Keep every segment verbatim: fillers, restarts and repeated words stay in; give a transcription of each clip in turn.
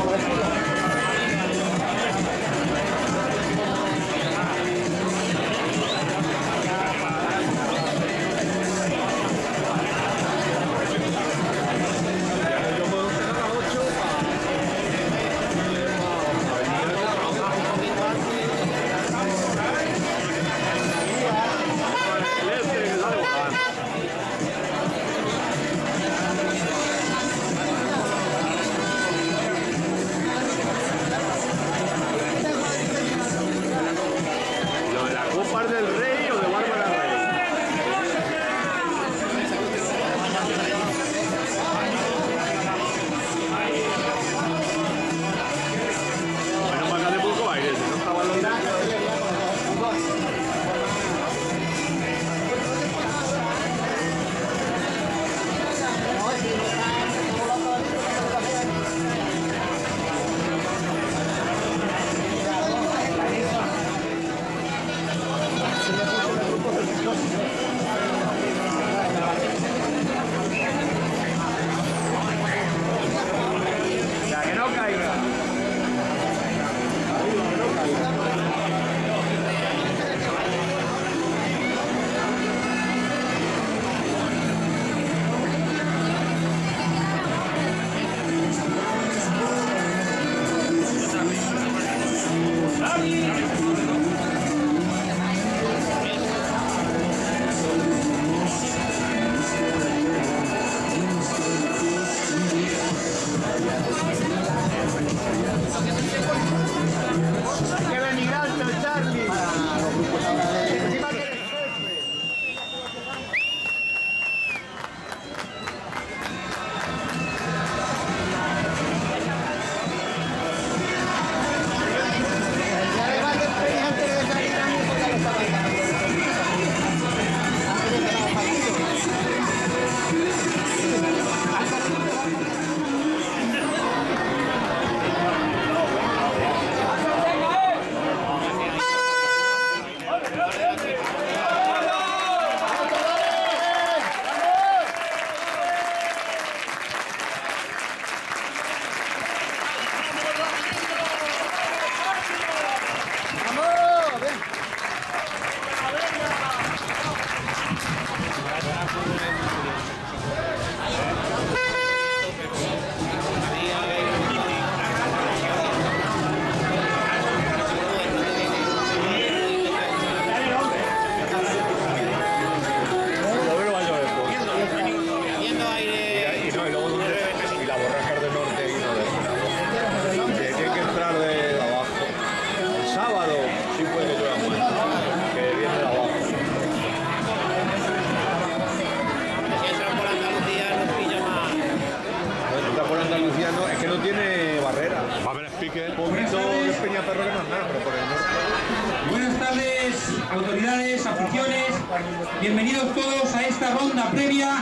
Buenas tardes, autoridades, aficiones, bienvenidos todos a esta ronda previa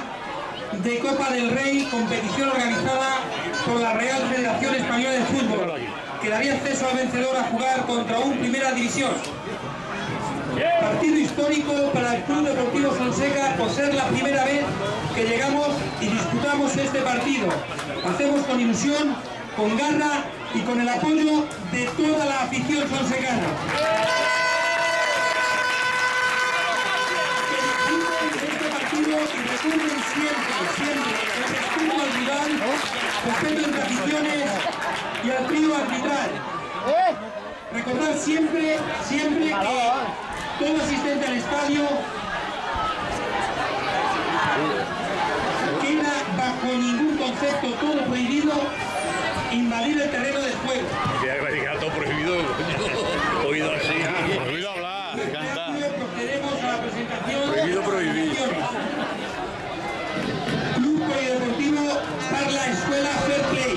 de Copa del Rey, competición organizada por la Real Federación Española de Fútbol, que daría acceso al vencedor a jugar contra un Primera División. Partido histórico para el Club Deportivo Fonseca por ser la primera vez que llegamos y disputamos este partido. Hacemos con ilusión, con garra y con el apoyo de toda la afición fonsecana. Que disfruten de este partido y recuerden siempre, siempre el respeto al rival, respeto entre aficiones y al trío arbitral. Recordar siempre, siempre que todo asistente al estadio queda bajo ningún concepto, todo prohibido, invadir el terreno de juego. Queda todo prohibido, coño. Oído así. Prohibido hablar, cantar. Procedemos a la presentación. Prohibido prohibir. Club Polideportivo Parla Escuela Fair Play.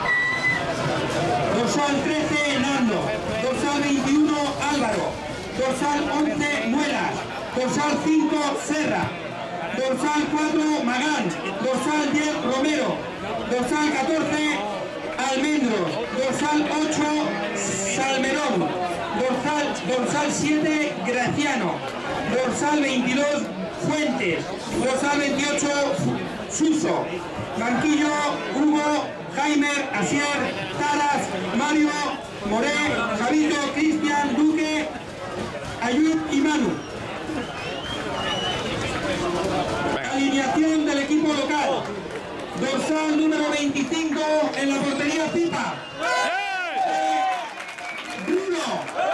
Dorsal trece, Nando. Dorsal veintiuno, Álvaro. Dorsal once, Muelas. Dorsal cinco, Serra. Dorsal cuatro, Magán. Dorsal diez, Romero. Dorsal catorce, Almendros. Dorsal ocho, Salmerón. Dorsal, dorsal siete, Graciano. Dorsal veintidós, Fuentes. Dorsal veintiocho, Suso. Banquillo, Hugo Jaime, Asier, Taras, Mario, Moré, Javito, Cristian, Duque, Ayub y Manu. Alineación del equipo local. Dorsal número veinticinco en la portería Pipa. Bruno.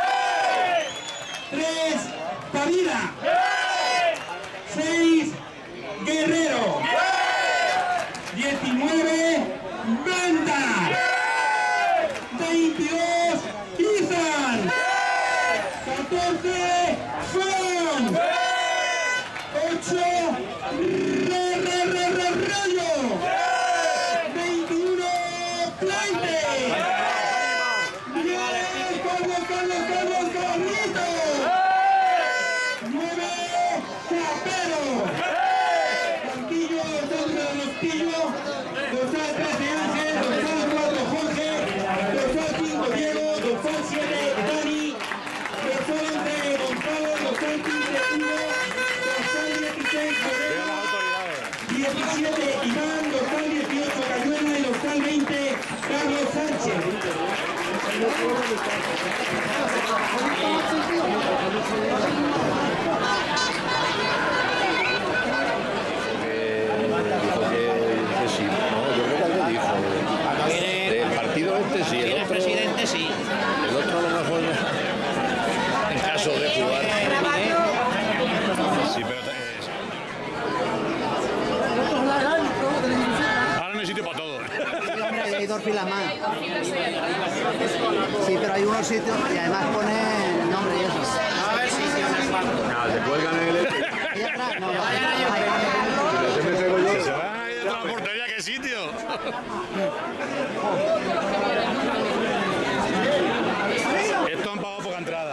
tres. Tavira. seis. Guerrero. diecinueve. Banda. veintidós. Izan. catorce. Son. ocho. Re, re, re, re, Rayo. veintiuno. Plante. diez. Carlos, Carlos, Carlos, Carlito. nueve. Chapero. Cantillo, dos de los Pillo. Dorsal trece Ángel. Dorsal cuatro Jorge. Dorsal cinco Diego. Dorsal siete Dani. Dorsal once Gonzalo. Dorsal quince Hugo. Dorsal dieciséis Moreno. diecisiete Iván. Dorsal dieciocho Cayuela. Y dorsal veinte Carlos Sánchez. El partido este sí, el otro, presidente sí. el otro a lo mejor en caso de jugar. Sí, pero ahora no hay sitio para todo. Sí, hombre, hay dos filas más. Sí, pero hay unos sitios y además pone el nombre y eso. A ver si Nada, se cuelgan en el. ¿Y atrás? No, no. Se van a ir de la portería, ¿qué sitio? Esto han pagado poca entrada.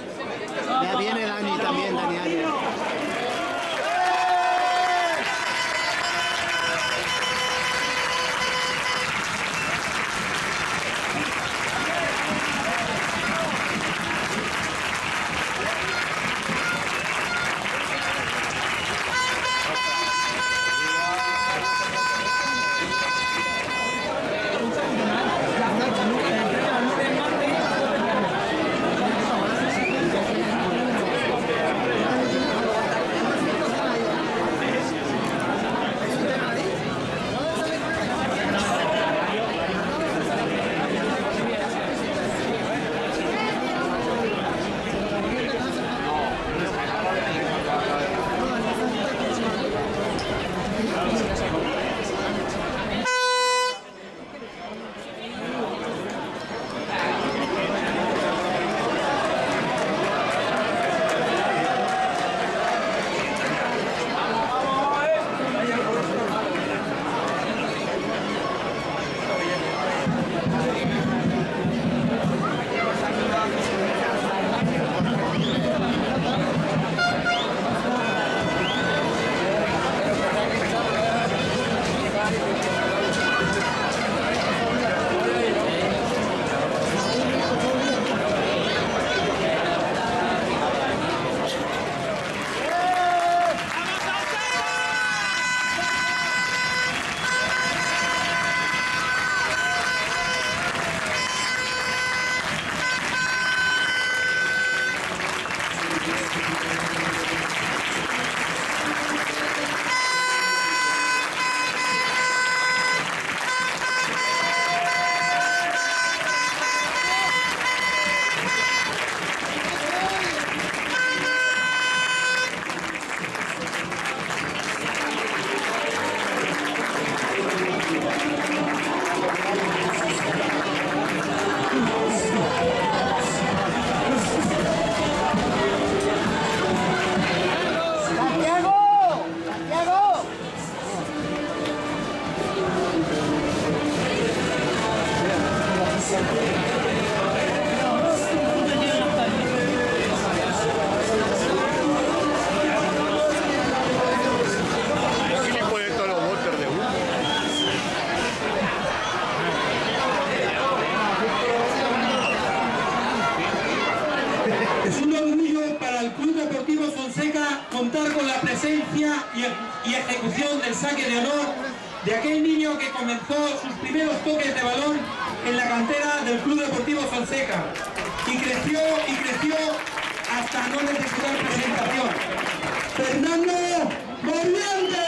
Ya viene Dani también, Dani Arias. contar con la presencia y, y ejecución del saque de honor de aquel niño que comenzó sus primeros toques de balón en la cantera del Club Deportivo Fonseca y creció y creció hasta no necesitar presentación. ¡Fernando Mordiente!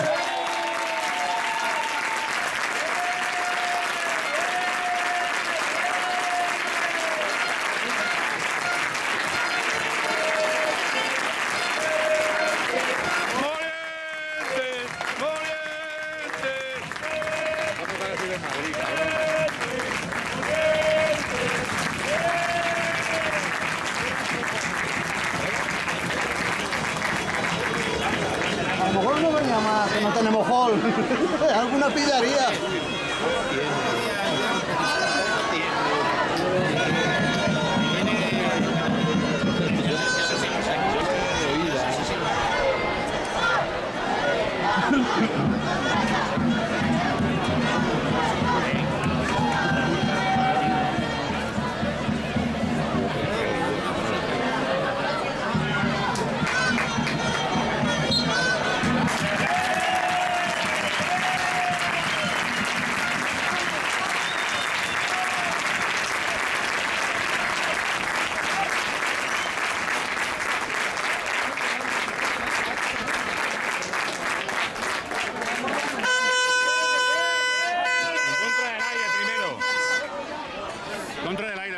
A lo mejor no venía más, que no tenemos hall. Alguna pillaría. Contra del aire.